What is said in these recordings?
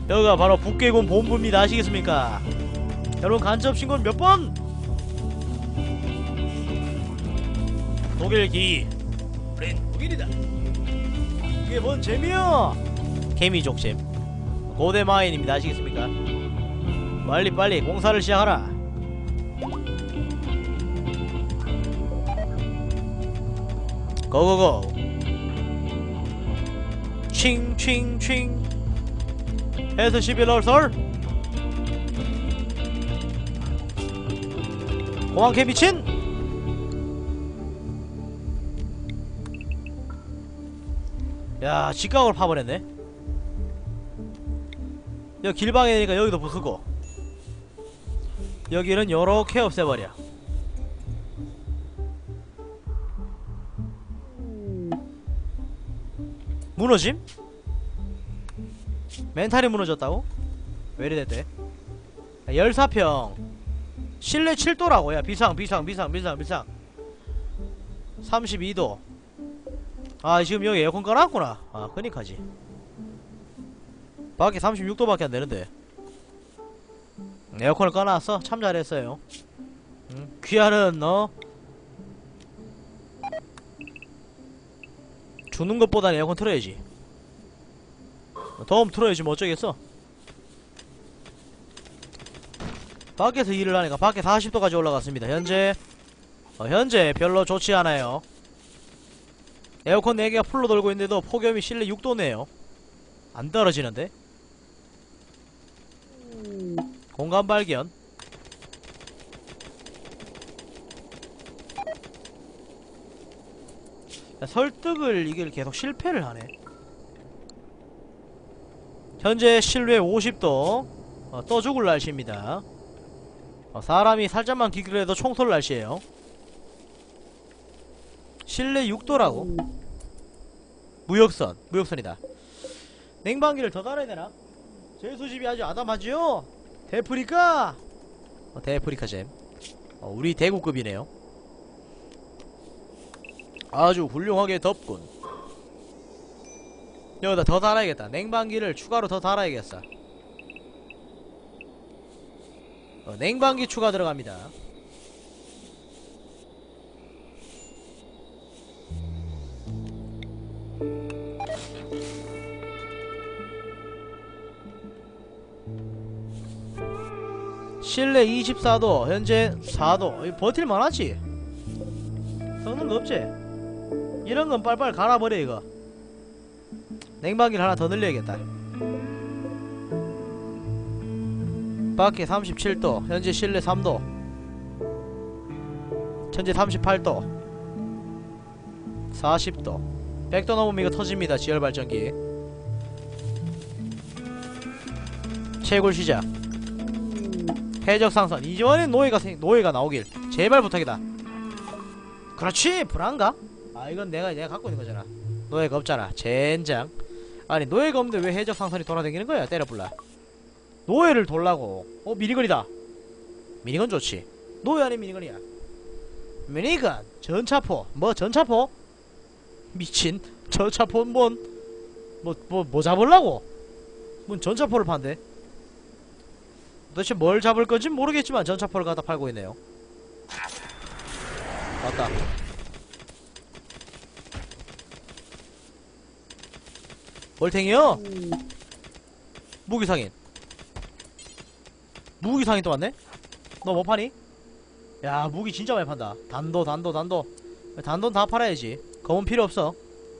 여기가 바로 북괴군 본부입니다. 아시겠습니까? 여러분 간첩 신고는 몇 번? 독일기 우린 독일이다. 이게 뭔 재미야? 개미족잼 고대마인입니다. 아시겠습니까? 빨리빨리 공사를 시작하라. 고고고. 칭칭칭 해서 11월 공항캐 미친. 야 직각으로 파버렸네. 여기 길방이니까 여기도 부수고 여기는 요렇게 없애버려. 무너짐? 멘탈이 무너졌다고? 왜 이래 됐대? 14평 실내 7도라고. 야 비상 32도. 아 지금 여기 에어컨 꺼놨구나. 아 그니까지. 밖에 36도밖에 안되는데 에어컨을 꺼놨어? 참 잘했어요. 귀하는 주는 것보다는 에어컨 틀어야지. 더움 틀어야지 뭐 어쩌겠어. 밖에서 일을 하니까 밖에 40도까지 올라갔습니다. 현재 별로 좋지 않아요. 에어컨 4개가 풀로 돌고 있는데도 폭염이 실내 6도네요 안 떨어지는데? 공간 발견. 야, 설득을 이걸 계속 실패를 하네. 현재 실외 50도 떠 죽을 날씨입니다. 사람이 살짝만 기울여도 총 쏠 날씨에요. 실내 6도라고? 무역선이다. 냉방기를 더 달아야 되나? 제 수집이 아주 아담하지요? 데프리카! 데프리카잼. 우리 대구급이네요. 아주 훌륭하게 덥군. 여기다 더 달아야겠다. 냉방기를 추가로 더 달아야겠어. 냉방기 추가 들어갑니다. 실내 24도 현재 4도 버틸만하지? 썩는 거 없지? 이런건 빨빨 갈아버려 이거. 냉방기를 하나 더 늘려야겠다. 밖에 37도 현재 실내 3도 현재 38도 40도 100도 넘으면 이거 터집니다. 지열발전기 채굴 시작. 해적상선 이번엔 노예가 나오길 제발 부탁이다. 그렇지 불안가? 아 이건 내가 갖고 있는 거잖아. 노예가 없잖아. 젠장. 아니 노예가 없는데 왜 해적상선이 돌아다니는 거야? 때려불라. 노예를 돌라고. 미니건이다. 미니건 좋지. 노예 아닌 미니건이야. 미니건 전차포. 뭐 전차포? 미친. 전차포 뭐 잡으려고? 뭔 전차포를 판대? 도대체 뭘 잡을 건지 모르겠지만 전차포를 갖다 팔고 있네요. 맞다. 멀탱이요? 무기상인 또 왔네? 너 뭐 파니? 야 무기 진짜 많이 판다. 단돈 다 팔아야지. 검은 필요 없어.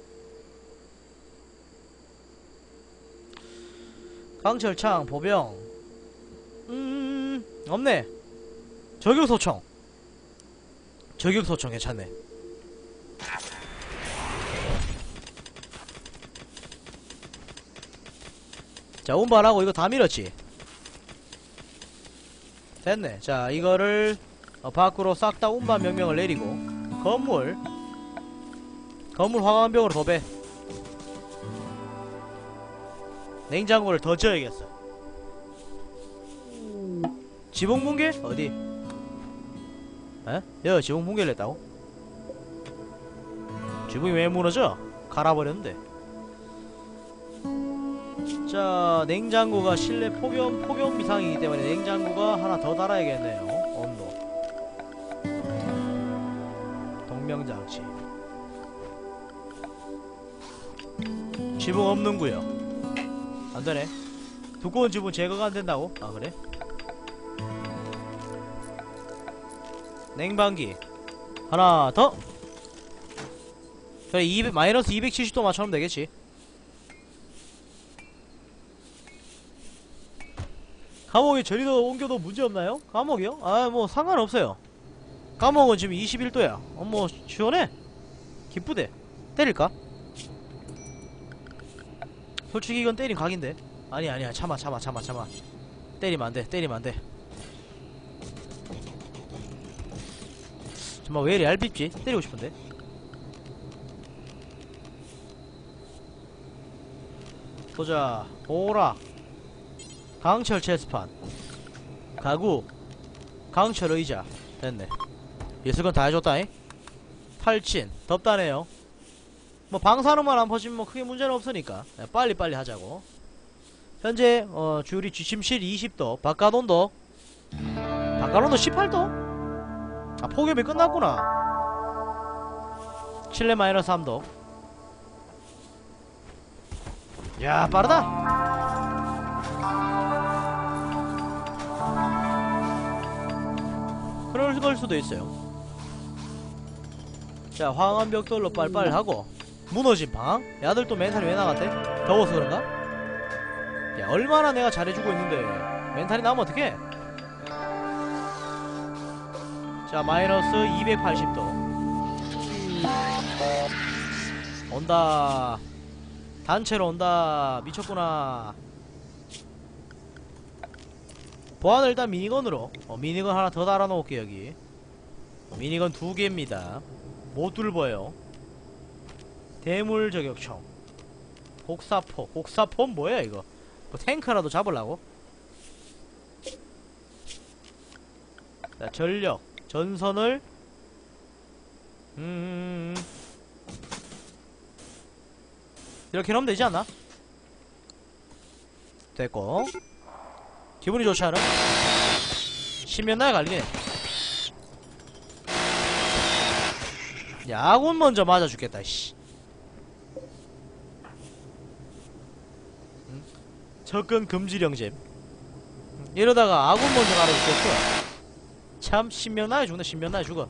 강철창 보병 없네. 저격소총 괜찮네. 자 운반하고 이거 다 밀었지. 됐네. 자 이거를 밖으로 싹 다 운반 명령을 내리고 건물 화강병으로 도배. 냉장고를 더 지어야겠어. 지붕붕괴? 어디? 에? 여기 지붕붕괴를 했다고? 지붕이 왜 무너져? 갈아버렸는데. 자, 냉장고가 실내 폭염 이상이기 때문에 냉장고가 하나 더 달아야겠네요. 온도 동명장치. 지붕 없는 구요. 안되네. 두꺼운 지붕 제거가 안된다고? 아 그래? 냉방기 하나 더. 그래, 마이너스 270도 맞춰놓으면 되겠지. 감옥에 저리도 옮겨도 문제없나요? 감옥이요? 아 뭐 상관없어요. 감옥은 지금 21도야 뭐 시원해. 기쁘대. 때릴까? 솔직히 이건 때린 각인데. 아니야 참아. 때리면 안돼. 정말 왜 이리 얄밉지? 때리고 싶은데. 보자. 오락 강철 체스판 가구 강철 의자. 됐네. 예술건 다 해줬다잉. 탈진 덥다네요. 뭐 방사능만 안 퍼지면 뭐 크게 문제는 없으니까 빨리 하자고. 현재 주리 지침실 20도 바깥온도 18도? 아 폭염이 끝났구나. 실내 마이너스 3도. 야 빠르다. 그럴 걸 수도 있어요. 자, 황한 벽돌로 빨빨 하고. 무너진 방. 야들 또 멘탈이 왜 나갔대? 더워서 그런가? 야, 얼마나 내가 잘해주고 있는데 멘탈이 나면 어떡해? 자, 마이너스 280도 온다. 단체로 온다. 미쳤구나. 보안을 일단 미니건으로 미니건 하나 더 달아놓을게. 여기 미니건 2개입니다 못 뚫어요. 대물 저격총 곡사포는 뭐야 이거? 뭐 탱크라도 잡으려고? 자, 전력 전선을 이렇게 넣으면 되지 않나? 됐고. 기분이 좋지 않아? 신면나에 갈리네. 야, 아군 먼저 맞아 죽겠다 씨. 접근 금지령잼. 이러다가 아군 먼저 갈아 죽겠어. 참 신명나에 죽네. 신명나에 죽어.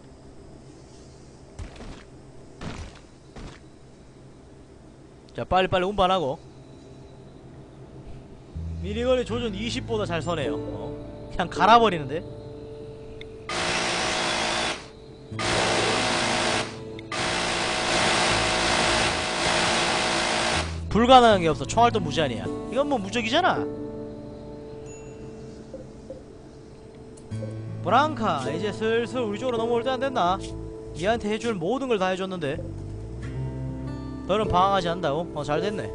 자, 빨리빨리 운반하고. 미니건의 조준 20보다 잘 서네요. 그냥 갈아버리는데. 불가능한 게 없어. 총알도 무제한이야. 이건 뭐 무적이잖아. 브랑카 이제 슬슬 우리 쪽으로 넘어올 때 안됐나? 얘한테 해줄 모든 걸 다 해줬는데 너는 방황하지 않는다고? 잘됐네.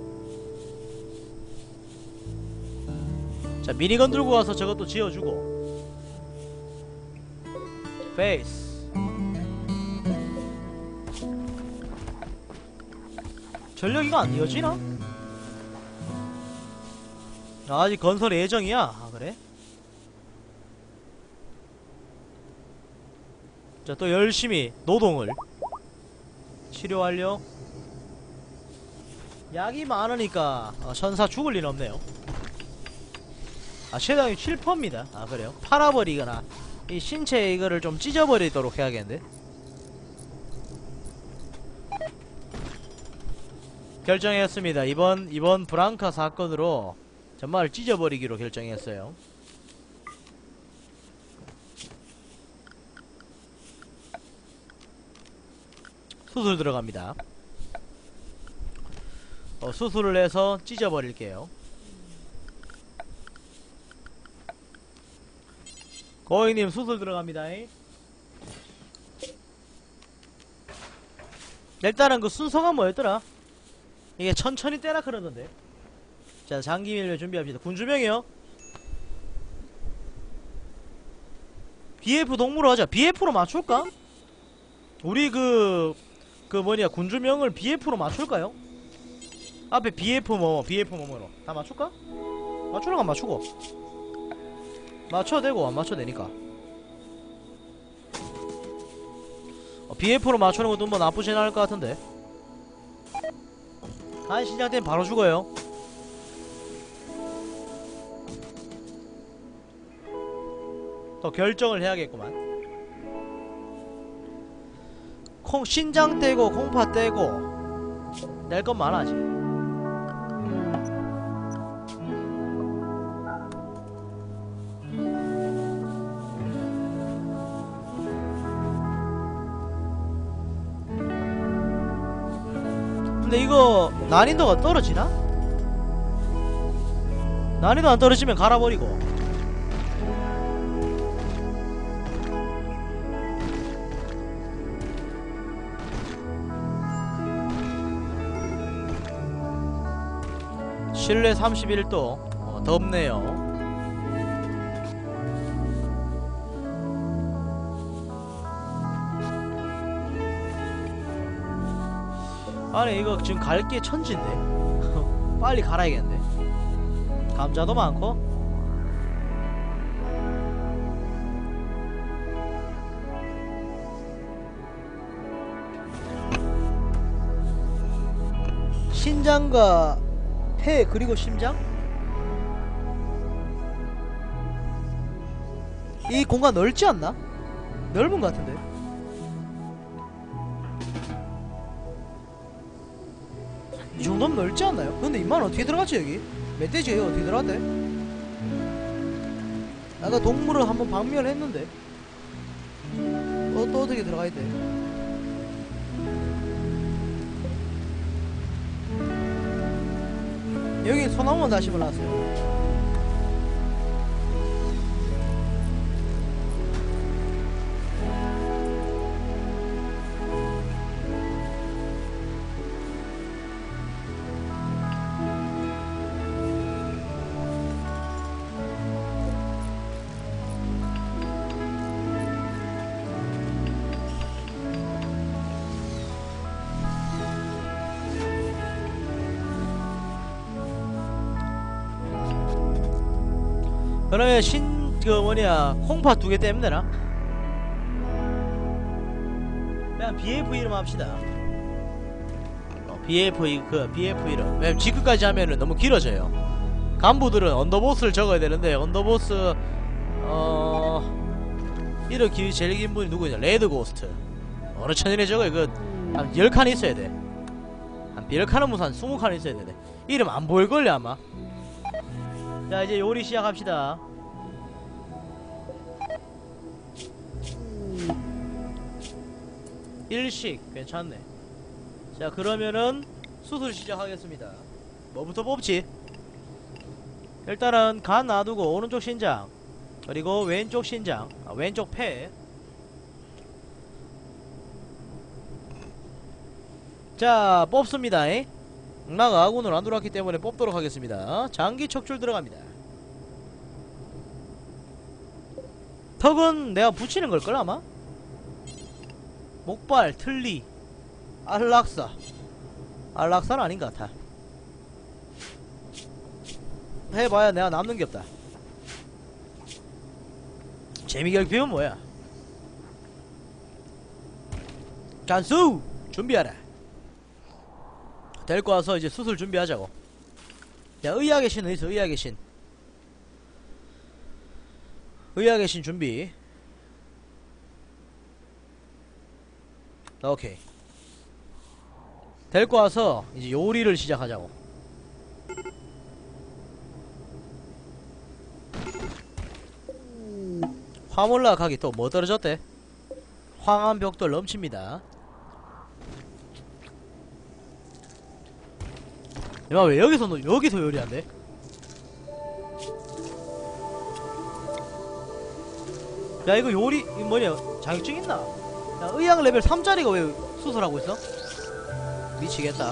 자, 미니건 들고 와서 저것도 지어주고. 페이스 전력이가 안 이어지나? 아직 건설 예정이야? 아 그래? 자, 또 열심히 노동을. 치료 완료. 약이 많으니까 천사 죽을 일 없네요. 아, 최대한 7%입니다. 아 그래요? 팔아버리거나 이 신체 이거를 좀 찢어버리도록 해야겠는데. 결정했습니다. 이번 브랑카 사건으로 정말 찢어버리기로 결정했어요. 수술 들어갑니다. 수술을 해서 찢어버릴게요. 고객님 수술 들어갑니다. 일단은 그 순서가 뭐였더라? 이게 천천히 떼라 그러던데. 자, 장기 밀면 준비합시다. 군주명이요. BF 동무로 하자. BF로 맞출까? 우리 그 뭐냐 군주명을 BF로 맞출까요? 앞에 BF 뭐뭐 BF 뭐뭐로 다 맞출까? 맞추는 건 맞추고 맞춰도 되고 안 맞춰도 되니까 BF로 맞추는 것도 뭐 나쁘진 않을 것 같은데. 한 신장 때는 바로 죽어요. 또 결정을 해야겠구만. 신장 떼고 콩파 떼고 낼 건 많아 아직. 근데 이거 난이도가 떨어지나? 난이도 안 떨어지면 갈아버리고. 실내 31도 덥네요. 아니 이거 지금 갈게 천지인데 빨리 갈아야겠네. 감자도 많고. 신장과 폐 그리고 심장? 이 공간 넓지 않나? 넓은 것 같은데. 이 정도면 넓지 않나요? 근데 이만 어떻게 들어갔지 여기? 멧돼지가 여기 어떻게 들어갔대? 아까 동물을 한번 방면했는데 또 어떻게 들어가야 돼? 여기 소나무만 다시 올라왔어요. 그러면 콩파 2개 떼면 되나? 그냥 BF 이름 합시다. BF 이름. 왜냐면 G급까지 하면은 너무 길어져요. 간부들은 언더보스를 적어야 되는데 언더보스 이름 제일 긴 분이 누구냐? 레드 고스트. 어느 천연에 적어요. 한 10칸 있어야 돼. 한 10칸은 무슨 한 20칸 있어야 되네. 이름 안 보일걸요 아마. 자 이제 요리 시작합시다. 일식 괜찮네. 자 그러면은 수술 시작하겠습니다. 뭐부터 뽑지? 일단은 간 놔두고 오른쪽 신장 그리고 왼쪽 신장 왼쪽 폐. 자 뽑습니다. 악마가 아군을 안 들어왔기 때문에 뽑도록 하겠습니다. 장기 척출 들어갑니다. 턱은 내가 붙이는 걸걸 아마? 목발, 틀니, 안락사. 안락사는 아닌 것 같아. 해봐야 내가 남는 게 없다. 재미결핍은 뭐야? 간수! 준비하라. 데리고 와서 이제 수술 준비하자고. 야 의학의 신 어디있어? 의학의 신. 의학의 신 준비. 오케이. 데리고 와서 이제 요리를 시작하자고. 화몰라 각이 또 뭐 떨어졌대? 황한 벽돌 넘칩니다. 야 왜 여기서 요리한대? 야 이거 요리 이거 뭐냐 자격증 있나? 야 의학 레벨 3짜리가 왜 수술하고 있어? 미치겠다.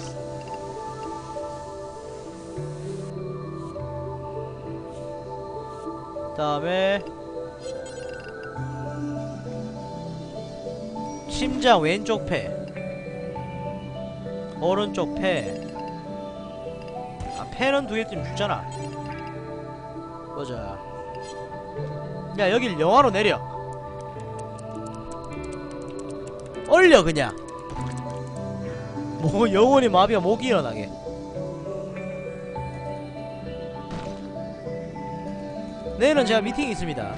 다음에 심장 왼쪽 폐 오른쪽 폐 패는 2개쯤 죽잖아. 보자. 야, 여길 영화로 내려. 얼려 그냥. 뭐 영혼이 마비가 못 일어나게. 내일은 제가 미팅이 있습니다.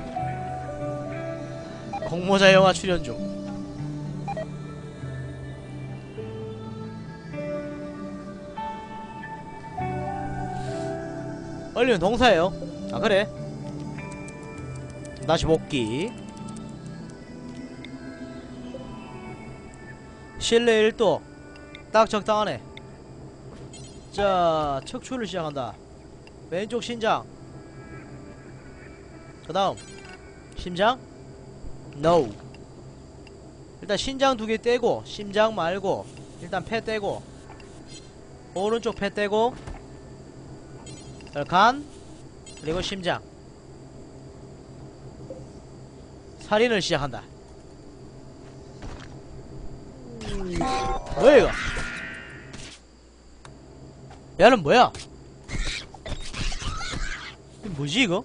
공모자 영화 출연 중. 얼리는 동사예요. 아 그래. 다시 복귀. 실내 1도 딱 적당하네. 자, 척추를 시작한다. 왼쪽 신장. 그 다음 심장? No. 일단 신장 2개 떼고, 심장 말고 일단 폐 떼고, 오른쪽 폐 떼고, 간, 그리고 심장. 살인을 시작한다. 뭐야 이거? 야는 뭐야? 이거 뭐지 이거?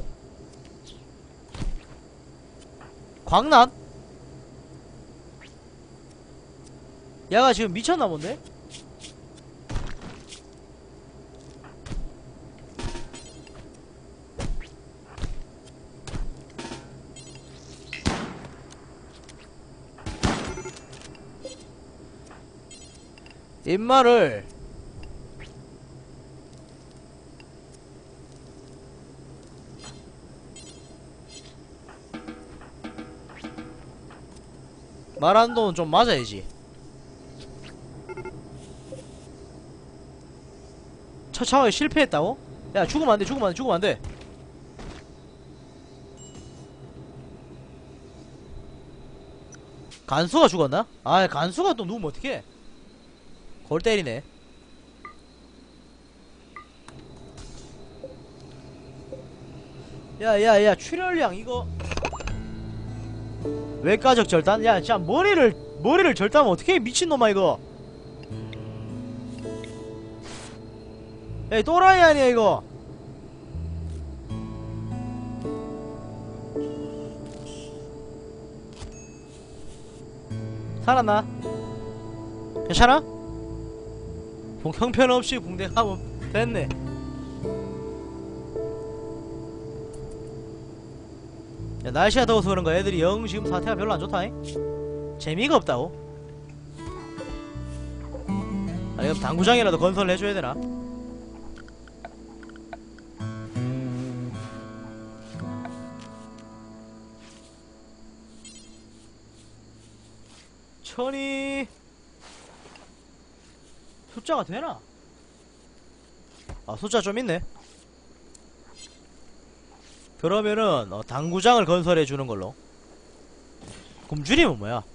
광란? 야가 지금 미쳤나 본데? 입말을 말하는 동은 좀 맞아야지. 처참하게 실패했다고? 야 죽으면 안돼, 죽으면 안돼, 죽으면 안돼. 간수가 죽었나? 아, 간수가 또 누우면 어떡해. 골 때리네. 야야야, 출혈량 이거 외과적 절단? 야 진짜 머리를 절단하면 어떡해 미친놈아 이거. 야 이 또라이 아니야 이거. 살았나? 괜찮아? 형편없이 붕대 가면 됐네. 야, 날씨가 더워서 그런가 애들이 영 지금 사태가 별로 안 좋다잉. 재미가 없다고. 아니 그럼 당구장이라도 건설을 해줘야 되나? 천이 숫자가 되나? 아 숫자 좀 있네. 그러면은 당구장을 건설해주는 걸로. 굶주림은 뭐야?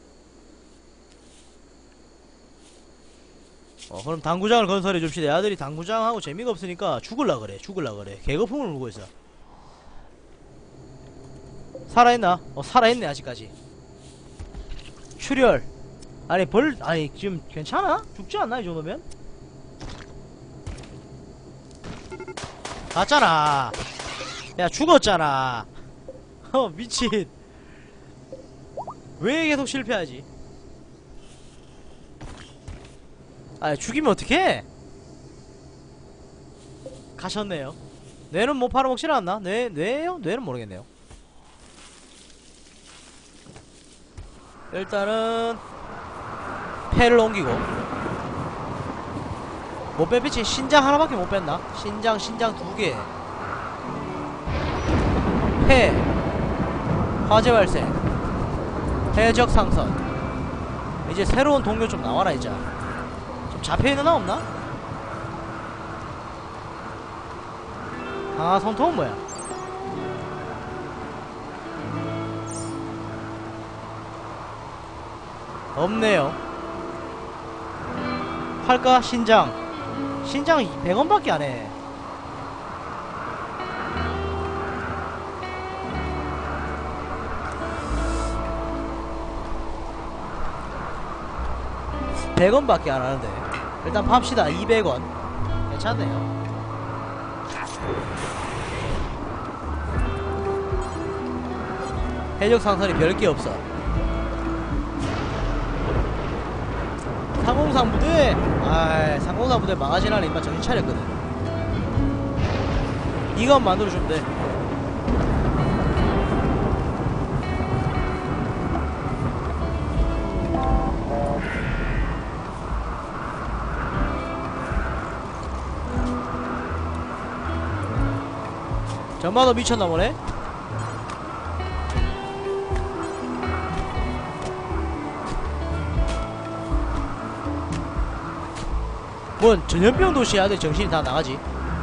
그럼 당구장을 건설해줍시다. 아들이 당구장하고 재미가 없으니까 죽을라 그래. 개거품을 물고 있어. 살아있나? 살아있네 아직까지. 출혈. 아니 지금 괜찮아? 죽지 않나 이 정도면? 갔잖아. 야 죽었잖아. 미친. 왜 계속 실패하지? 아 죽이면 어떡해? 가셨네요. 뇌는 못 팔아먹질 않나? 뇌요? 뇌는 모르겠네요. 일단은 폐를 옮기고. 못 뺐지? 신장 하나밖에 못 뺐나? 신장 2개. 폐 화재 발생, 해적 상선. 이제 새로운 동료 좀 나와라. 이제 좀 잡혀있는 나 없나? 강화 손톱은 뭐야? 없네요. 팔까? 신장 100원밖에 안해. $100원밖에 안하는데 일단 팝시다. 200원 괜찮네요. 해적 상선이 별게 없어. 상공상 부대! 아이, 상공상 부대 망하지나네. 임마 정신 차렸거든. 이건 만들어주면 돼. 전마도 미쳤나 보네? 뭔 전염병 도시야. 내 정신이 다 나가지.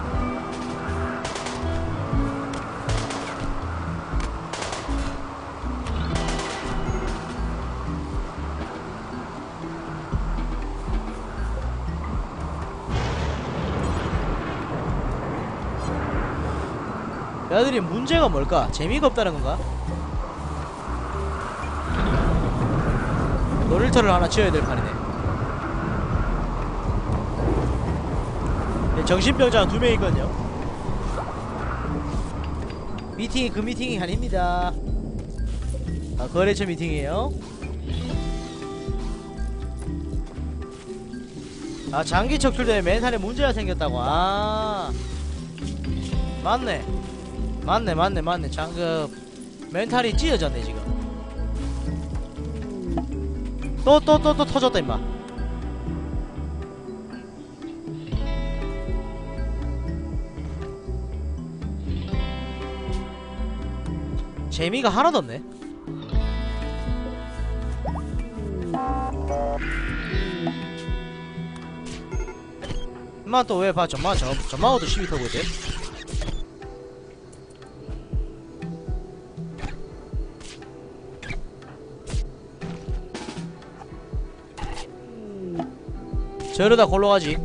야들이 문제가 뭘까? 재미가 없다는 건가? 놀이터를 하나 지어야 될 판이네. 네, 정신병자가 2명 있거든요. 미팅이 그 미팅이 아닙니다. 아, 거래처 미팅이에요. 아, 장기 척출되면 멘탈에 문제가 생겼다고. 아, 맞네. 맞네. 멘탈이 찢어졌네, 지금. 또 터졌다, 임마. 재미가 하나도 없네. 임마 또 왜 봐. 전마하고도 시비 타고 있대. 저러다 골로 가지.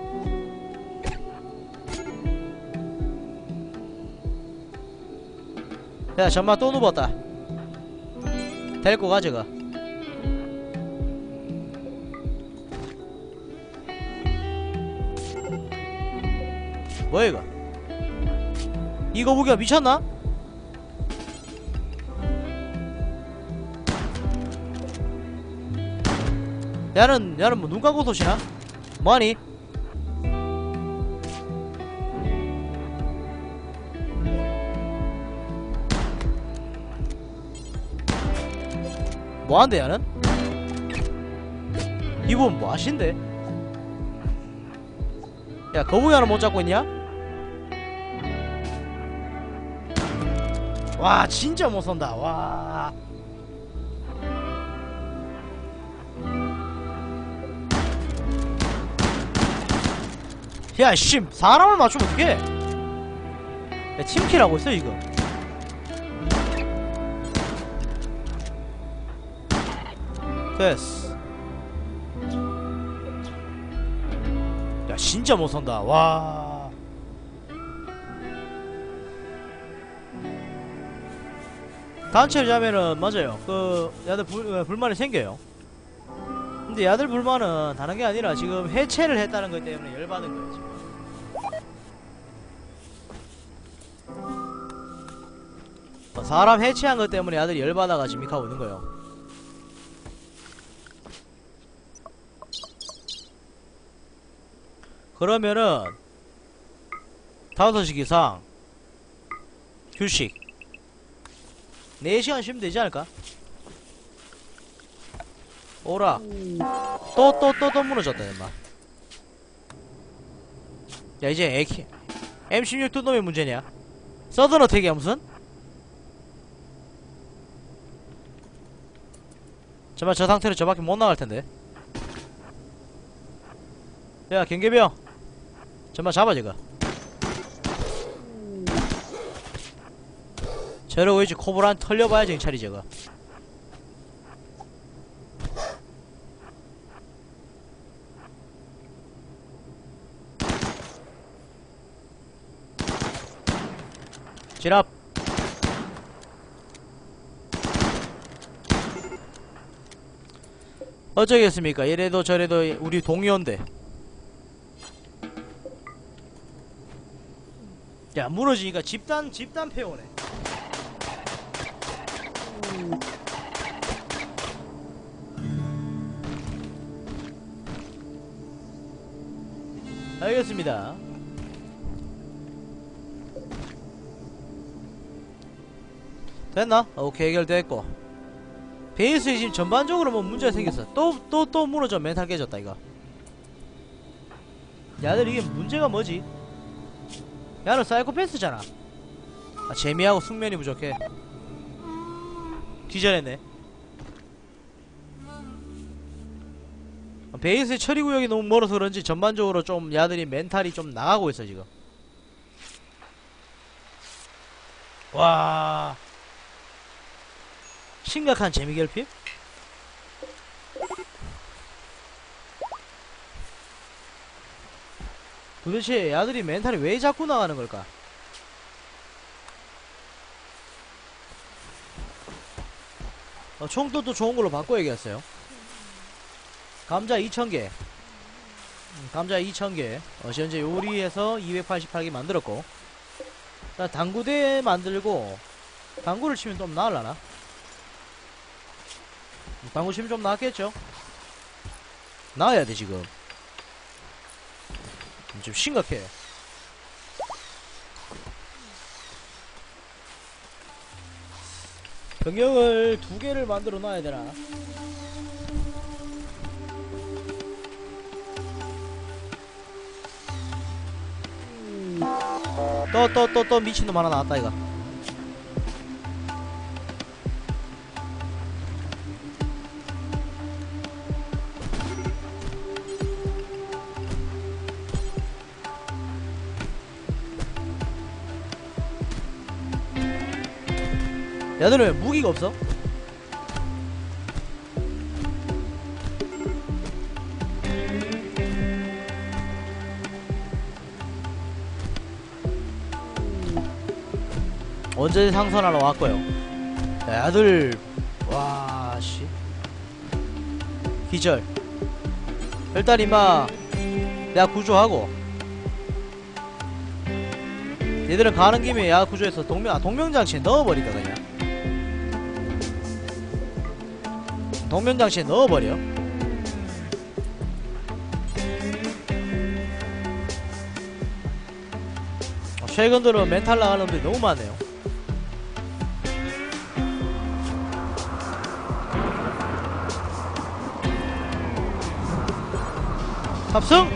야, 전마 또 누웠다. 데리고 가, 저거. 뭐야, 이거? 이거 무기가 미쳤나? 야는 뭐 눈 감고 도시나? 뭐하니? 뭐한대 야는? 이분 뭐하신데? 야, 거북이 하나 못 잡고 있냐? 와, 진짜 못 쏜다. 와. 야, 씨, 사람을 맞추면 어떡해? 야, 팀킬하고 있어, 이거. 됐어. 야, 진짜 못 선다. 와. 단체를 자면은, 맞아요. 야들 불만이 생겨요. 근데 야들 불만은 다른 게 아니라 지금 해체를 했다는 것 때문에 열받은 거예요, 지금. 사람 해체한 것 때문에 야들이 열받아가 지금 하고 있는 거예요. 그러면은 5시 기상 휴식 4시간 쉬면 되지 않을까? 오라. 또 무너졌다, 임마. 야, 이제 M16 뜬 놈의 문제냐? 서든 어택이야, 무슨? 정말 저 상태로 저밖에 못 나갈 텐데. 야, 경계병. 정말 잡아, 저거. 저러고 이제 코브란 털려봐야 정찰이 저거. 진압. 어쩌겠습니까? 이래도 저래도 우리 동료인데. 야, 무너지니까 집단 폐오네. 알겠습니다. 됐나? 오케이, 해결됐고. 베이스에 지금 전반적으로 뭐 문제가 생겼어. 또 무너져. 멘탈 깨졌다 이거. 야들 이게 문제가 뭐지? 야는 사이코패스잖아. 아, 재미하고 숙면이 부족해. 기절했네. 베이스의 처리구역이 너무 멀어서 그런지 전반적으로 좀 야들이 멘탈이 좀 나가고 있어 지금. 와, 심각한 재미결핍? 도대체 야들이 멘탈이 왜 자꾸 나가는 걸까? 총도 또 좋은 걸로 바꿔야겠어요. 감자 2000개. 감자 2000개. 현재 요리해서 288개 만들었고. 당구대 만들고, 당구를 치면 좀 나을라나? 당구 치면 좀 나았겠죠? 나아야 돼, 지금. 좀 심각해. 병력을 2개를 만들어 놔야 되나? 또 미친놈 하나 나왔다 이거. 야들은 왜 무기가 없어? 언제 상선하러 왔고요. 야들, 와씨 기절. 일단 임마 내가 구조하고, 얘들은 가는 김에 야 구조해서 동명장치에 넣어버릴까 그냥. 동명장치에 넣어버려. 최근 들어 멘탈 나가는 놈들이 너무 많네요. 탑승!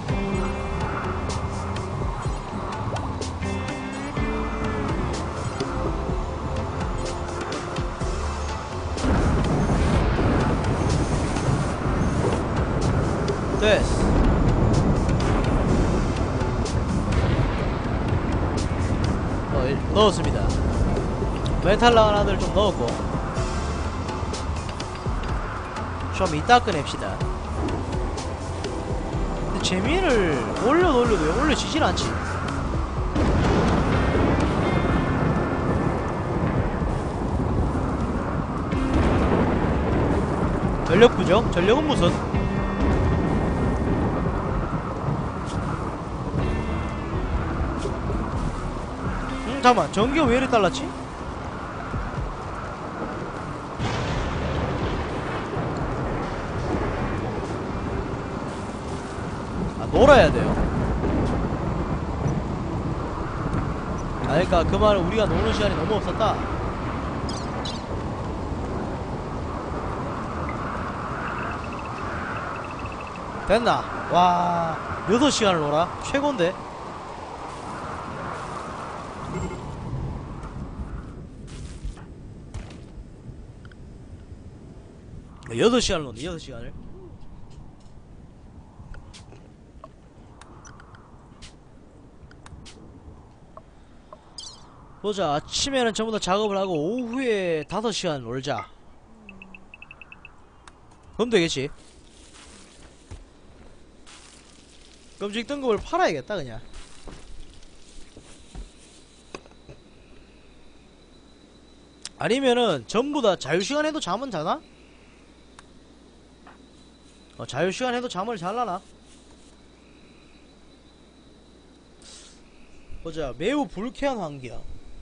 됐어. 넣었습니다. 멘탈 나간 아들 좀 넣었고, 좀 이따 꺼냅시다. 근데 재미를 올려도 왜 올려지질 않지? 전력 부족? 전력은 무슨? 잠깐만, 전기가 왜 이렇게 달랐지? 아, 놀아야 돼요. 아, 그러니까 그 말은 우리가 노는 시간이 너무 없었다. 됐나? 와, 6시간을 놀아? 최고인데? 아, 8시간을 노네, 8시간을. 보자. 아침에는 전부 다 작업을 하고 오후에 5시간 놀자. 그럼 되겠지. 금직 등급을 팔아야겠다 그냥. 아니면은 전부 다 자유시간 해도 잠은 자나? 자유시간 해도 잠을 잘라나? 보자. 매우 불쾌한 환경.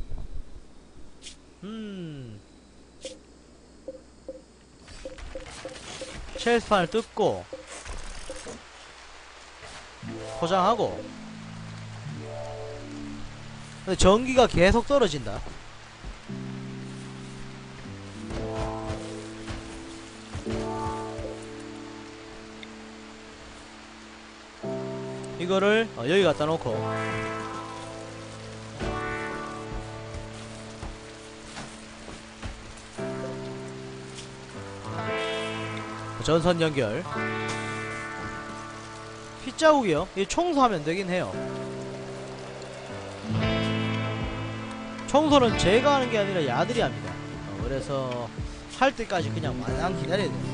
첼스판을 뜯고 포장하고. 근데 전기가 계속 떨어진다. 이거를 여기 갖다 놓고 전선 연결. 핏자국이요? 이 청소하면 되긴 해요. 청소는 제가 하는 게 아니라 야들이 합니다. 그래서 할 때까지 그냥 마냥 기다려야 돼요.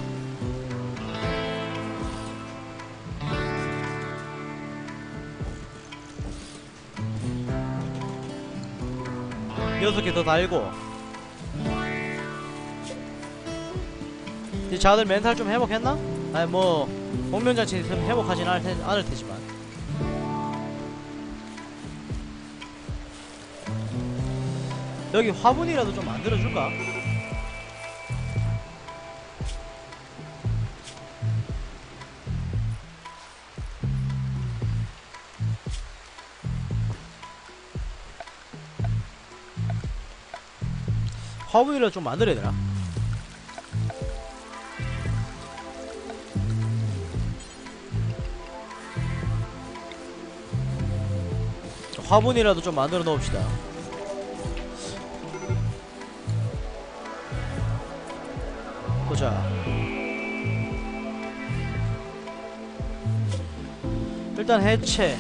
여섯 개 더 달고. 이제 자들 멘탈 좀 회복했나? 아니 뭐 공명장치 있으면 회복하진 않을 테지만. 여기 화분이라도 좀 만들어줄까? 화분이라도 좀 만들어야 되나? 화분이라도 좀 만들어 놓읍시다. 보자. 일단 해체.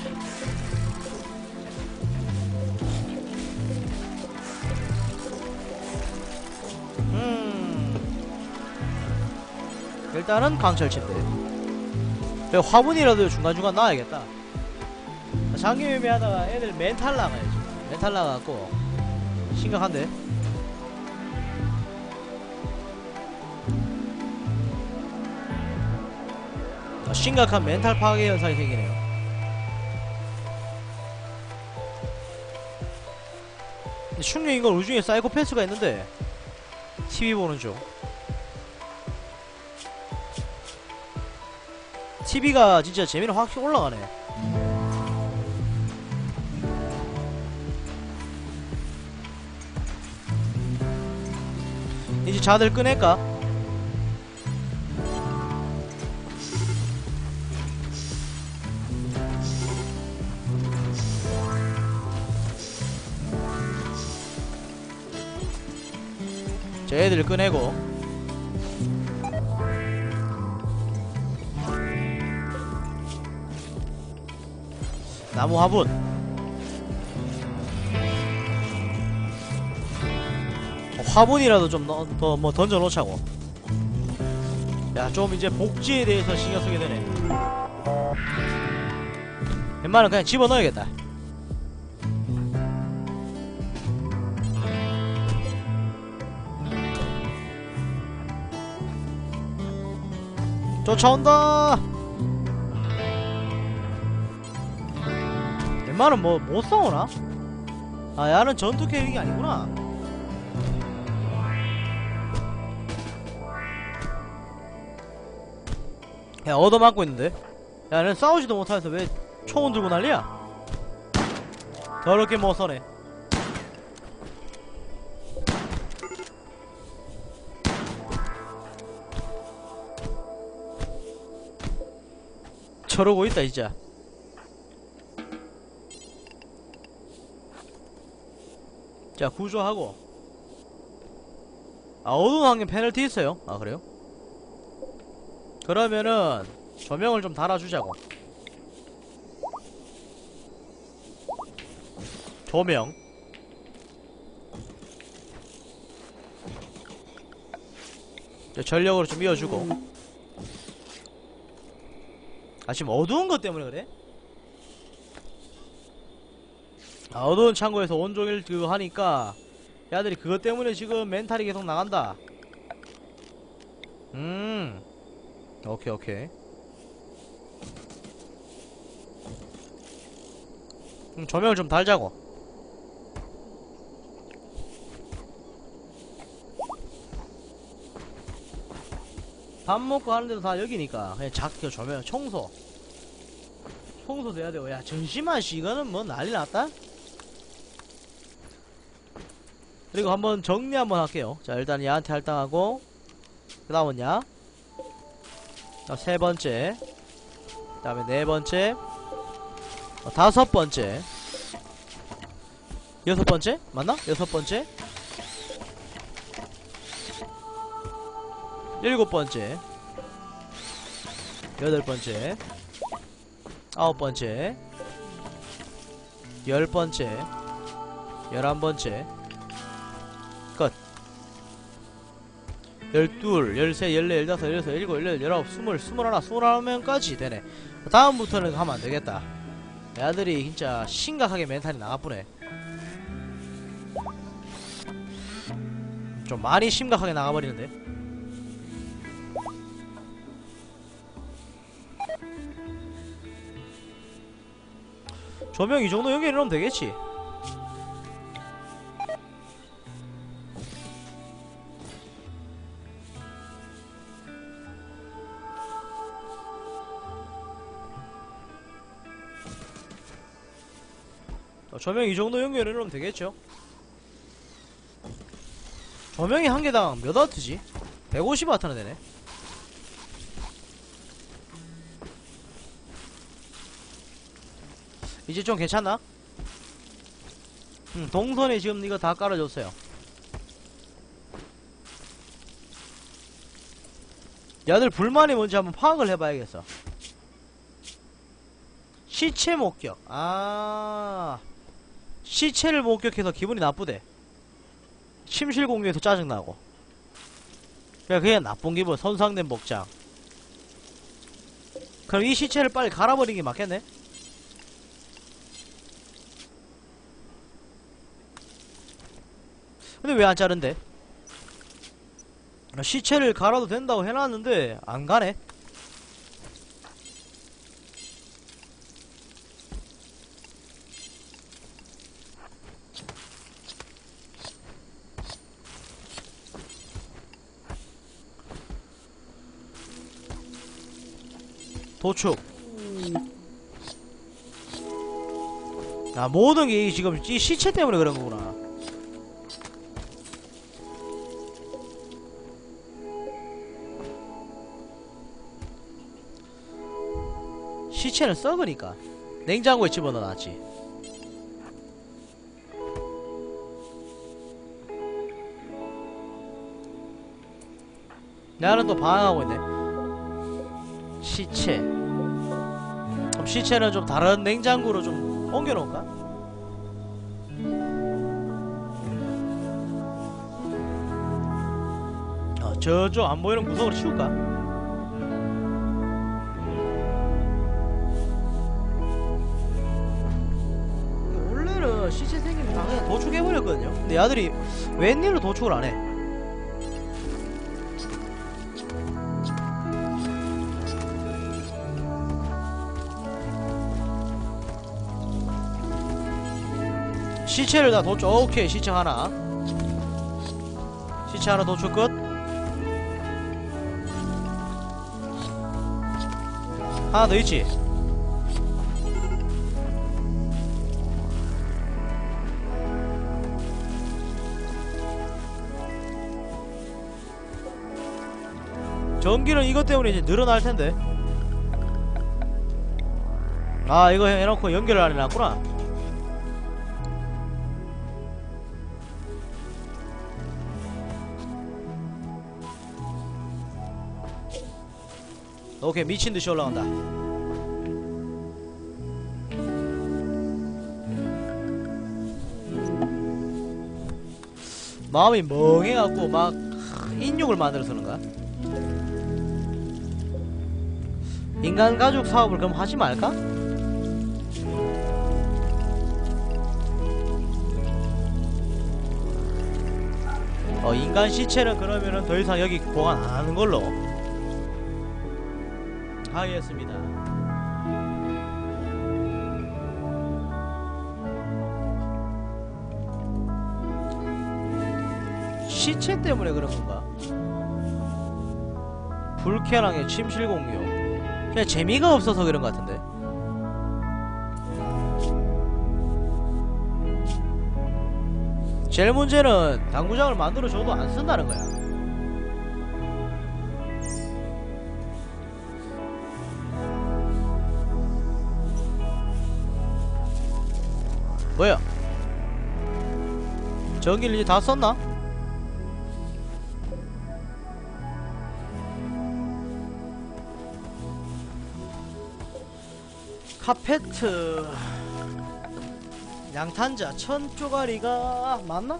일단은 강철 침대. 화분이라도 중간중간 놔야겠다. 장기매매하다가 애들 멘탈 나가야지. 멘탈 나가갖고 심각한데. 심각한 멘탈 파괴 현상이 생기네요. 흉룡인간 우중에 사이코패스가 있는데 TV 보는 중. TV가 진짜 재미는 확실히 올라가네. 이제 자들 꺼낼까? 자, 애들 꺼내고. 나무 화분. 화분이라도 좀 더 뭐 던져 놓자고. 야, 좀 이제 복지에 대해서 신경 쓰게 되네. 웬만하면 그냥 집어 넣어야겠다. 쫓아온다. 웬만하면 뭐 못 싸우나? 아, 야는 전투 캐릭이 아니구나. 야, 얻어맞고 있는데? 야, 는 싸우지도 못하면서 왜 총은 들고 난리야? 더럽게 못 서네. 저러고 있다 진짜. 자, 구조하고. 아, 어두운 환경 페널티 있어요? 아, 그래요? 그러면은 조명을 좀 달아주자고. 조명. 전력으로 좀 이어주고. 아, 지금 어두운 것 때문에 그래? 아, 어두운 창고에서 온종일 그거 하니까 야들이 그것 때문에 지금 멘탈이 계속 나간다. 오케이 오케이. 조명을 좀 달자고. 밥 먹고 하는데도 다 여기니까 그냥 작게 조명 청소도 해야 되고. 야 잠시만 씨, 이거는 뭐 난리 났다. 그리고 한번 정리 한번 할게요. 자 일단 얘한테 할당하고, 그 다음은야 세 번째, 그 다음에 네 번째, 다섯 번째, 여섯 번째? 맞나? 여섯 번째, 일곱 번째, 여덟 번째, 아홉 번째, 열 번째, 열한 번째, 끝. 열둘, 열세, 열네, 열다섯, 열여섯, 열일곱, 열여덟, 열아홉, 스물, 스물하나, 스물아홉 명까지 되네. 다음부터는 하면 안 되겠다. 애들이 진짜 심각하게 멘탈이 나가쁘네. 좀 많이 심각하게 나가버리는데. 조명 이 정도 연결해놓으면 되겠지. 조명 이 정도 연결해놓으면 되겠죠. 조명이 한 개당 몇 와트지? 150와트나 되네. 이제 좀 괜찮나? 동선에 지금 이거 다 깔아줬어요. 야들 불만이 뭔지 한번 파악을 해봐야겠어. 시체 목격. 시체를 목격해서 기분이 나쁘대. 침실 공유에서 짜증나고. 그냥 나쁜 기분, 손상된 복장. 그럼 이 시체를 빨리 갈아버리는 게 맞겠네? 근데 왜 안 자른대? 시체를 갈아도 된다고 해놨는데 안 가네? 도축. 모든 게 지금 이 시체 때문에 그런 거구나. 시체는 썩으니까 냉장고에 집어넣어놨지. 나는 또 방황하고 있네. 시체. 그럼 시체는 좀 다른 냉장고로 좀 옮겨놓을까? 저쪽 안 보이는 구석으로 치울까? 원래는 시체 생기면 다 그냥 도축해버렸거든요. 근데 아들이 웬일로 도축을 안해? 시체를 다 도축. 오케이, 시체 하나. 시체 하나 도축 끝. 하나 더 있지. 전기는 이것 때문에 이제 늘어날 텐데. 이거 해놓고 연결을 안 해놨구나. 오케이, 미친듯이 올라간다. 마음이 멍해갖고 막 인육을 만들어서 그런가? 인간 가죽 사업을 그럼 하지 말까? 인간 시체는 그러면은 더 이상 여기 보관 안 하는 걸로 하겠습니다. 시체 때문에 그런 건가? 불쾌랑의 침실 공유. 그냥 재미가 없어서 그런 것 같은데. 제일 문제는 당구장을 만들어줘도 안 쓴다는 거야. 뭐야? 전기를 이제 다 썼나? 카페트 양탄자 1000쪼가리가 맞나?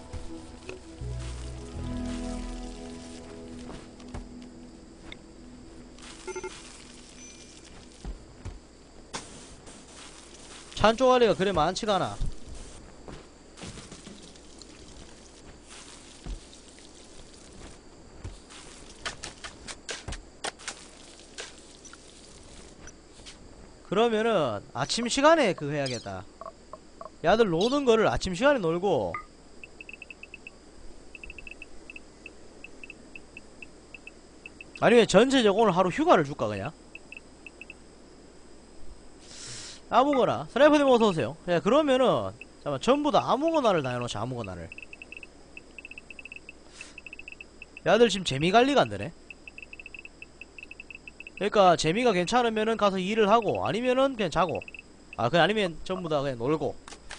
찬쪼가리가 그래 많지가 않아. 그러면은 아침 시간에 그거 해야겠다. 야들 노는 거를 아침 시간에 놀고, 아니면 전체적으로 오늘 하루 휴가를 줄까 그냥? 아무거나. 스나이퍼님 어서오세요. 야 그러면은 잠깐만 전부 다 아무거나를 다 해놓자. 아무거나를. 야들 지금 재미관리가 안되네. 그러니까 재미가 괜찮으면은 가서 일을 하고, 아니면은 그냥 자고, 그냥 아니면 전부 다 그냥 놀고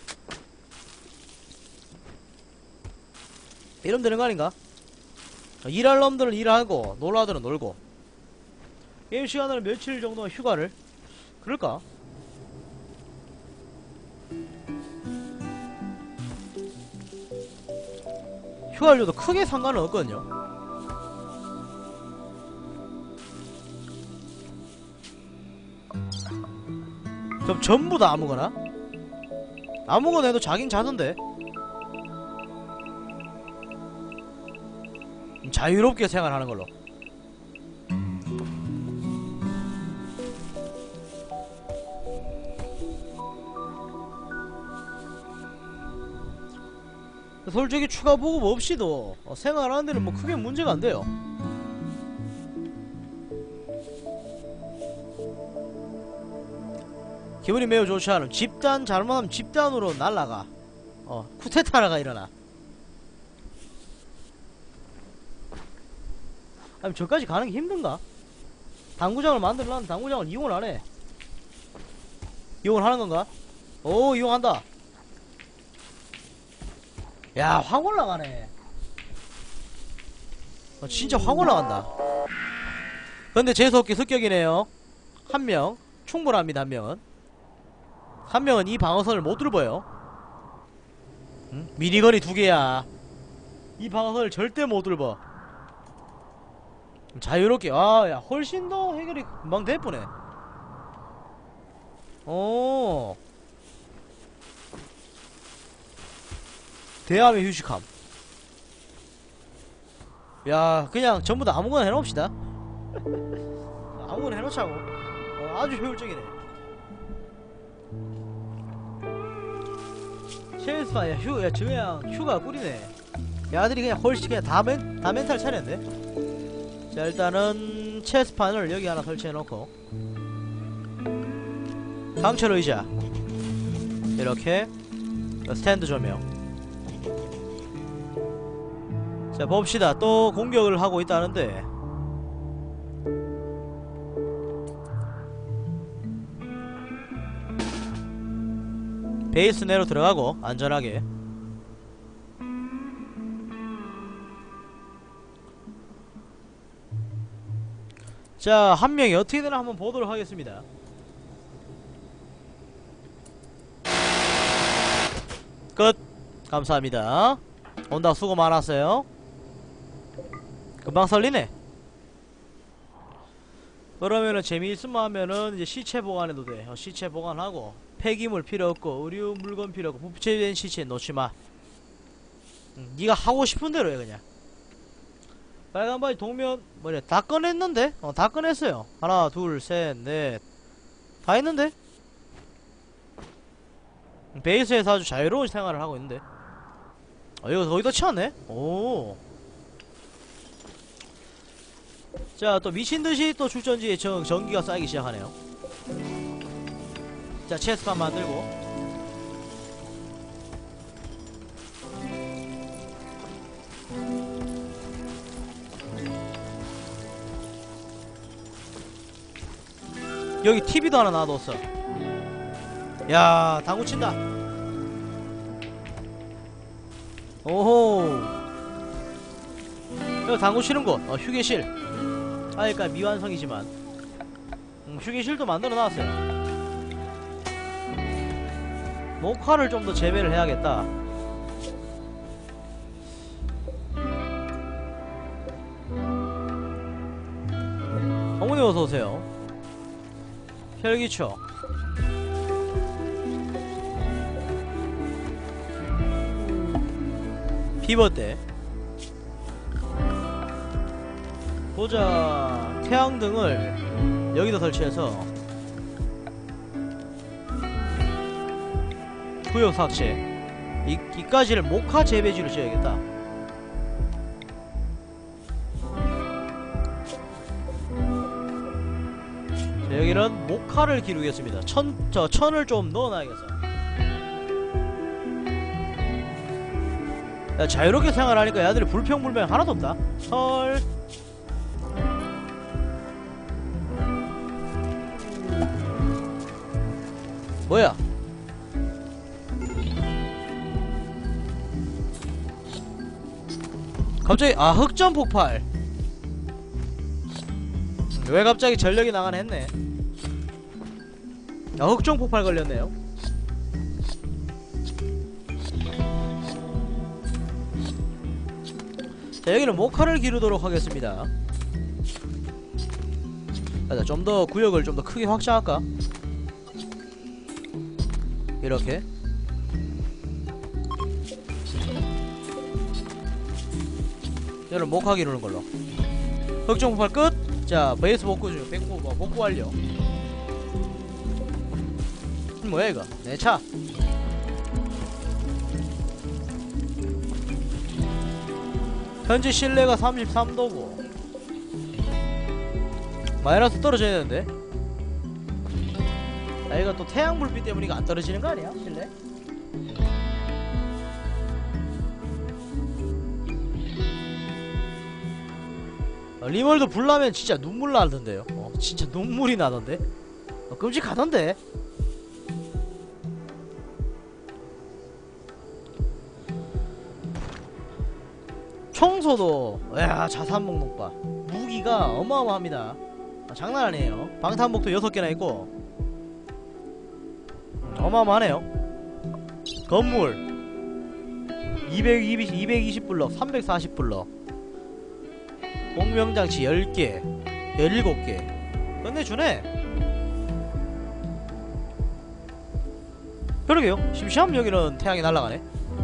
이러면 되는 거 아닌가? 일할 놈들은 일하고 놀라들은 놀고. 게임 시간을 며칠 정도 휴가를 그럴까? 휴가를 줘도 크게 상관은 없거든요. 그럼 전부 다 아무거나? 아무거나 해도 자긴 자던데. 자유롭게 생활하는 걸로. 솔직히 추가 보급 없이도 생활하는 데는 뭐 크게 문제가 안 돼요. 기분이 매우 좋지 않음. 집단 잘못하면 집단으로 날라가. 쿠데타라가 일어나. 아니 저까지 가는 게 힘든가? 당구장을 만들려면 당구장을 이용을 안 해. 이용을 하는 건가? 오, 이용한다. 야, 확 올라가네. 진짜 확 올라간다. 근데 재수없게 습격이네요. 한 명 충분합니다. 한 명은 이 방어선을 못 뚫어요. 응? 미니건이 2개야 이 방어선을 절대 못 뚫어. 자유롭게. 야 훨씬 더 해결이 금방 됐보네. 오, 대함의 휴식함. 야 그냥 전부 다 아무거나 해놓읍시다. 아무거나 해놓자고. 아주 효율적이네. 셰일스파. 야 저 그냥 휴가 꿀이네. 야들이 그냥 훨씬 그냥 다 멘탈 차렸네. 자 일단은 체스판을 여기 하나 설치해놓고, 강철 의자 이렇게, 스탠드 조명. 자 봅시다. 또 공격을 하고 있다는데, 베이스 내로 들어가고 안전하게. 자 한 명이 어떻게 되나 한번 보도록 하겠습니다. 끝. 감사합니다. 온다 수고 많았어요. 금방 설리네. 그러면은 재미있으면 하면은 이제 시체 보관해도 돼. 시체 보관하고, 폐기물 필요 없고 의류 물건 필요 없고 부패된 시체 놓지마. 니가 하고 싶은 대로 해 그냥. 빨간 바지 동면 뭐냐 다 꺼냈는데? 다 꺼냈어요. 하나 둘 셋 넷 다 했는데? 베이스에서 아주 자유로운 생활을 하고 있는데. 이거 거의 다 치웠네? 오, 자, 또 미친듯이 또 축전지에 전기가 쌓이기 시작하네요. 자, 체스판 만들고. 여기 TV도 하나 놔뒀어. 야, 당구 친다. 오호. 여기 당구 치는 곳. 휴게실. 그러니까 미완성이지만 휴게실도 만들어 놨어요. 목화를 좀 더 재배를 해야겠다. 어머니 어서오세요. 혈기초. 비버대. 보자. 태양등을 여기다 설치해서 구역 삭제. 이까지를 목화 재배지로 지어야겠다. 자, 여기는 목화를 기르겠습니다. 천을 좀 넣어놔야겠어. 야, 자유롭게 생활하니까 야들이 불평불명 하나도 없다. 헐. 뭐야? 갑자기 흑점 폭발. 왜 갑자기 전력이 나가나 했네. 흑점 폭발 걸렸네요. 자, 여기는 목화를 기르도록 하겠습니다. 자, 좀 더 구역을 좀 더 크게 확장할까? 이렇게. 얘는 목화 기르는 걸로. 흑점 폭발 끝. 자, 베이스 복구 중. 복구 완료. 뭐야 이거? 내 차. 현재 실내가 33도고 마이너스 떨어져야 되는데. 아, 이거 또 태양 불빛 때문에 이거 안 떨어지는 거 아니야? 실내? 리멀도 불나면 진짜 눈물 나던데요. 진짜 눈물이 나던데. 끔찍하던데. 청소도 야, 자산 목록 봐. 무기가 어마어마합니다. 장난 아니에요. 방탄복도 6개나 있고 어마어마하네요. 건물 220블럭 340블럭 공명장치 10개 17개 끝내주네. 그러게요. 심심하면 여기는 태양이 날아가네.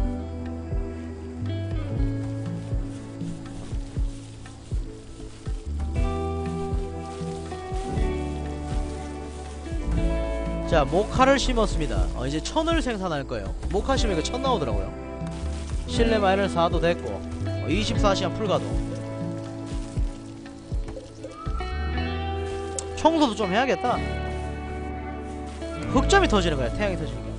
자, 목화를 심었습니다. 이제 천을 생산할 거예요. 목화 심으니까 천 나오더라고요. 실내 마이너스 4도 됐고 24시간 풀가동. 청소도 좀 해야겠다. 흑점이 터지는 거야. 태양이 터지는 게.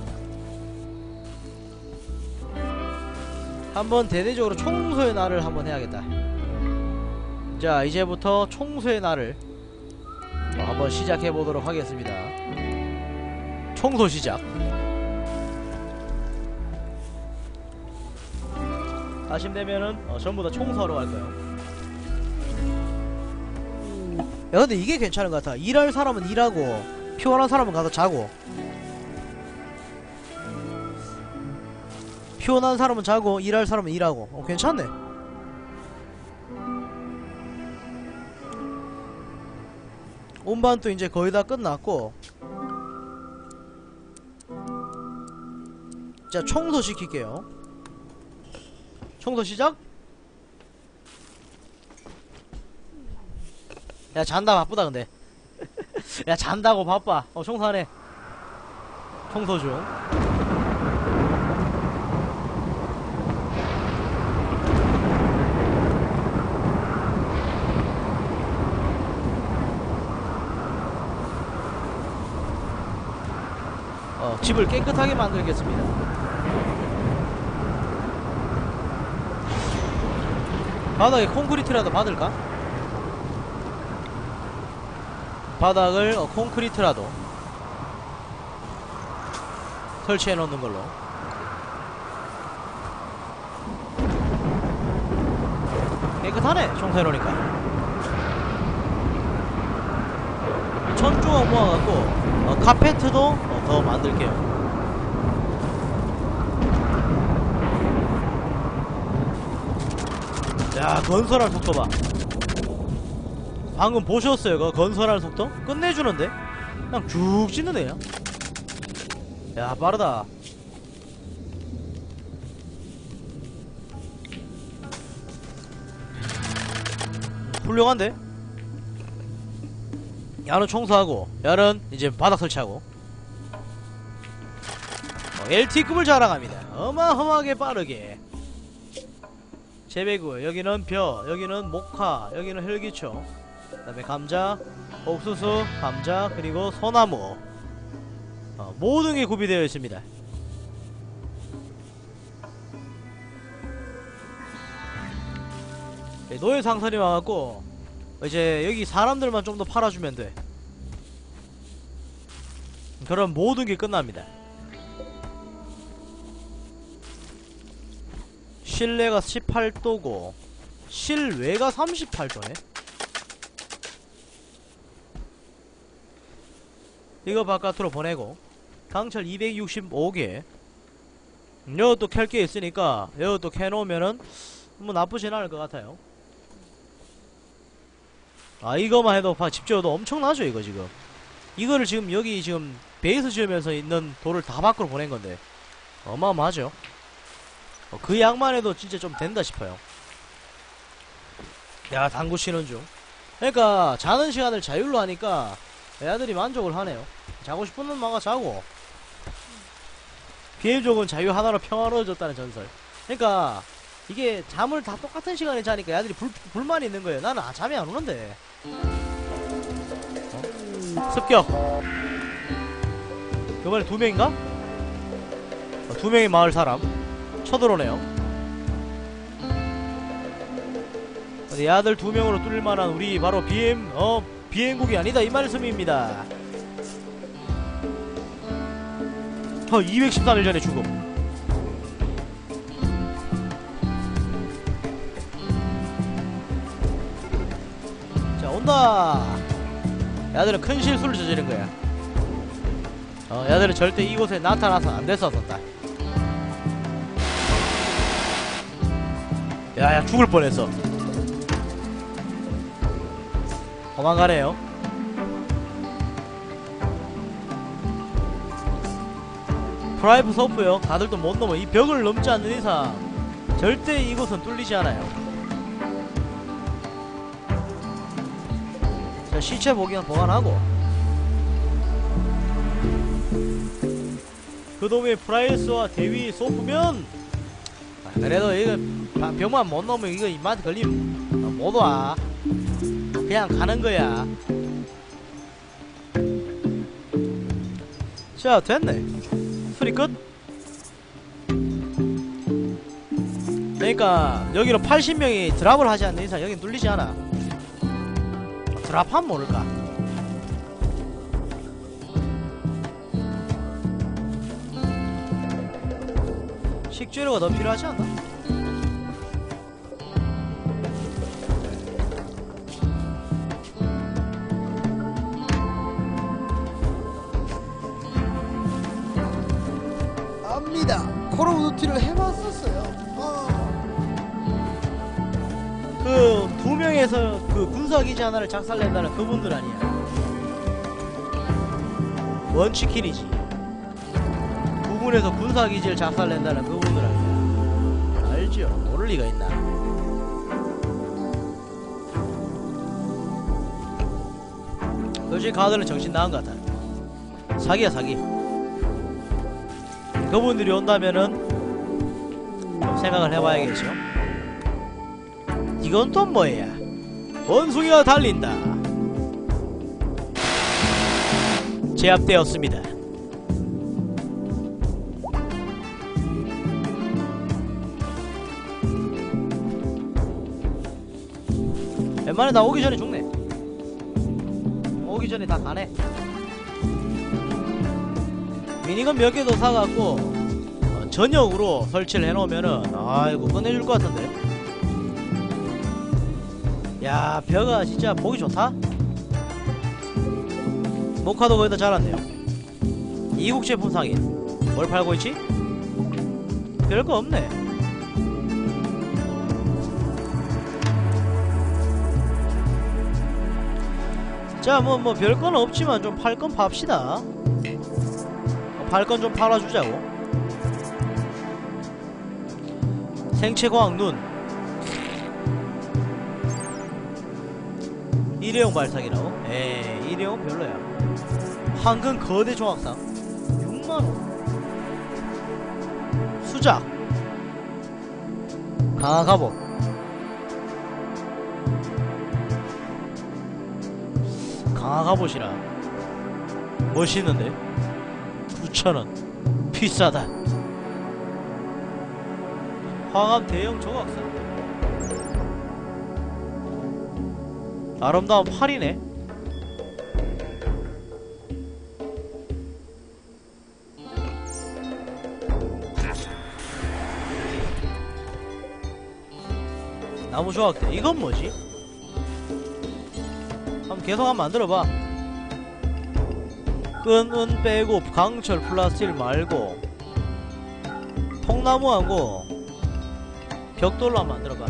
한번 대대적으로 청소의 날을 한번 해야겠다. 자, 이제부터 청소의 날을 한번 시작해 보도록 하겠습니다. 청소 시작. 아침 되면은 전부 다 청소하러 갈 거예요. 야, 근데 이게 괜찮은 것 같아. 일할 사람은 일하고 피곤한 사람은 가서 자고, 피곤한 사람은 자고 일할 사람은 일하고. 괜찮네. 운반도 이제 거의 다 끝났고, 자, 청소 시킬게요. 청소 시작. 야, 잔다. 바쁘다 근데. 야, 잔다고 바빠. 청소하네. 청소 중. 집을 깨끗하게 만들겠습니다. 바닥에 콘크리트라도 받을까? 바닥을 콘크리트라도 설치해 놓는 걸로. 깨끗하네, 청소해 놓으니까. 천조각 모아갖고 카페트도 더 만들게요. 야, 건설할 속도 봐. 방금 보셨어요? 그 건설할 속도? 끝내주는데? 그냥 쭉 짓는데요? 야, 빠르다. 훌륭한데? 야는 청소하고, 야는 이제 바닥 설치하고. LT급을 자랑합니다. 어마어마하게 빠르게. 재배구, 여기는 벼, 여기는 목화, 여기는 혈기초, 그 다음에 감자, 옥수수, 감자, 그리고 소나무. 모든 게 구비되어 있습니다. 노예 상선이 와갖고 이제 여기 사람들만 좀 더 팔아주면 돼. 그럼 모든 게 끝납니다. 실내가 18도고 실외가 38도네. 이거 바깥으로 보내고 강철 265개. 여기 또 캘 게 있으니까 여기 또 캐놓으면은 뭐 나쁘진 않을 것 같아요. 이거만 해도 집 지어도 엄청나죠 이거 지금. 이거를 지금 여기 지금 베이스 지으면서 있는 돌을 다 밖으로 보낸 건데 어마어마하죠. 그 양만 해도 진짜 좀 된다 싶어요. 야, 당구 치는 중. 그러니까 자는 시간을 자율로 하니까 애들이 만족을 하네요. 자고 싶은 놈마가 자고 비행족은 자유 하나로 평화로워졌다는 전설. 그러니까 이게 잠을 다 똑같은 시간에 자니까 애들이 불만이 있는 거예요. 나는 잠이 안 오는데. 습격. 이번에 2명인가? 2명의 마을 사람 쳐들어오네요. 근데 아들 2명으로 뚫릴만한 우리 바로 비행국이 아니다 이 말씀입니다. 213일 전에 죽음. 자, 온다. 야들은 큰 실수를 저지른 거야. 야들은 절대 이곳에 나타나서 안 됐었다. 야, 죽을 뻔했어. 도망가네요. 프라이브 서프요. 다들 또 못 넘어. 이 벽을 넘지 않는 이상 절대 이곳은 뚫리지 않아요. 자, 시체 보기는 보관하고 그놈의 프라이스와 대위 소프면 그래도 이거 벽만 못 넘으면 이거 입맛 걸리면 못 와. 그냥 가는 거야. 자, 됐네. 수리 끝. 그러니까 여기로 80명이 드랍을 하지 않는 이상 여긴 뚫리지 않아. 드랍하면 모를까. 식재료가 더 필요하지 않나? 압니다. 콜 오브 듀티를 해봤었어요. 그 2명에서 그 군사기지 하나를 작살낸다는 그분들 아니야. 원치킨이지. 9군에서 군사기지를 작살낸다는 그분들 아니야. 알죠? 모를 리가 있나. 솔직히 가들은 정신 나간 것 같아. 사기야 사기. 그분들이 온다면은 좀 생각을 해봐야겠죠. 이건 또 뭐야? 원숭이가 달린다. 제압되었습니다. 웬만해 다 오기 전에 죽네. 오기 전에 다 가네. 미니건 몇 개 더 사갖고 전역으로 설치를 해놓으면은 아이고 끝내줄 것 같은데. 야, 벼가 진짜 보기 좋다. 모카도 거기다 자랐네요. 이국 제품 상인. 뭘 팔고 있지? 별거 없네. 자, 뭐 별건 없지만 좀 팔 건 팝시다. 팔 건 좀 팔아주자고. 생체과학 눈. 일회용 발사기라고? 에이, 일회용 별로야. 황금 거대 조각상 6만원. 수작. 강화 갑옷. 강화 갑옷이라 멋있는데 9,000원. 비싸다. 황암 대형 조각상. 아름다운 활이네. 나무 조각대. 이건 뭐지? 한번 계속 한번 만들어봐. 끈은 빼고 강철 플라스틱 말고 통나무하고 벽돌로 한번 만들어봐.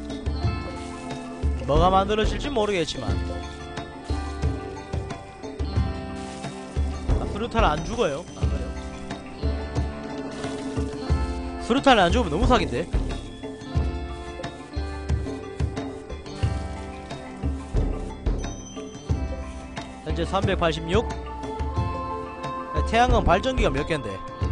뭐가 만들어질지 모르겠지만. 수류탄 안 죽어요. 안 가요. 수류탄 안 죽으면 너무 사기인데. 현재 386. 태양광 발전기가 몇 개인데.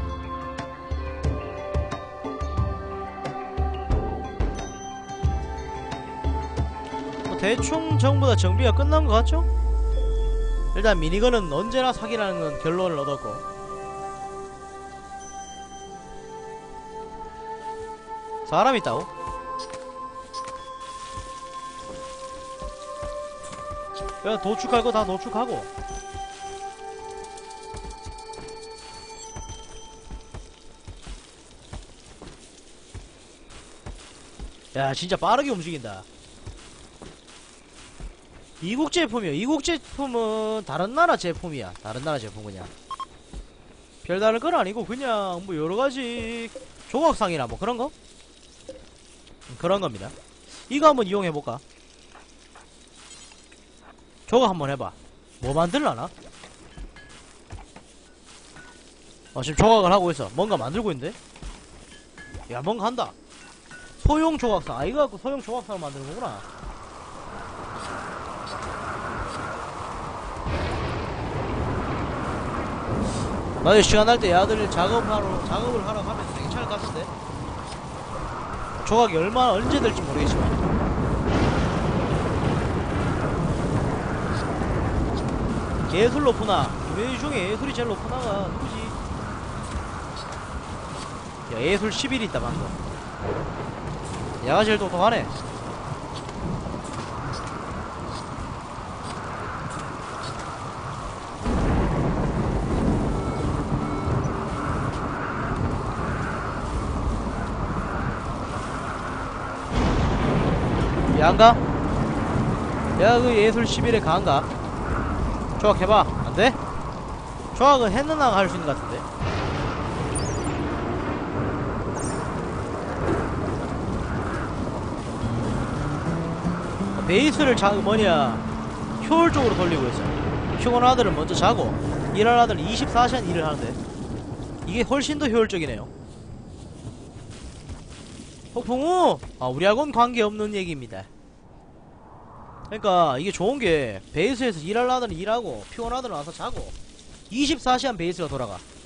대충 전부 다 정비가 끝난 것 같죠? 일단 미니건은 언제나 사기라는 건 결론을 얻었고. 사람 있다고? 야, 도축할 거 다 도축하고. 야, 진짜 빠르게 움직인다. 이국 제품이요. 이국 제품은 다른 나라 제품이야. 다른 나라 제품 그냥. 별다른 건 아니고 그냥 뭐 여러가지 조각상이나 뭐 그런거? 그런겁니다. 이거 한번 이용해볼까? 조각 한번 해봐. 뭐 만들라나? 지금 조각을 하고 있어. 뭔가 만들고 있는데? 야, 뭔가 한다. 소형 조각상. 아, 이거 갖고 소형 조각상을 만드는 거구나. 나중에 시간 날 때 야들 작업을 하러 가면 되게 괜찮을 것 같은데. 조각이 언제 될지 모르겠지만. 예술 높으나 우리 중에 예술이 제일 높으나가 누구지? 야, 예술 11이 있다 방금. 야가 제일 똑똑하네. 야안가? 야, 그 예술 11에 가안가? 조각 해봐. 안돼? 조각은 했느나 할 수 있는 것 같은데. 베이스를 효율적으로 돌리고 있어. 피곤한 아들은 먼저 자고 일할 아들은 24시간 일을 하는데 이게 훨씬 더 효율적이네요. 폭풍우! 우리하고는 관계없는 얘기입니다. 그러니까 이게 좋은게 베이스에서 일할 아들은 일하고 피곤한 아들은 와서 자고 24시간 베이스가 돌아가.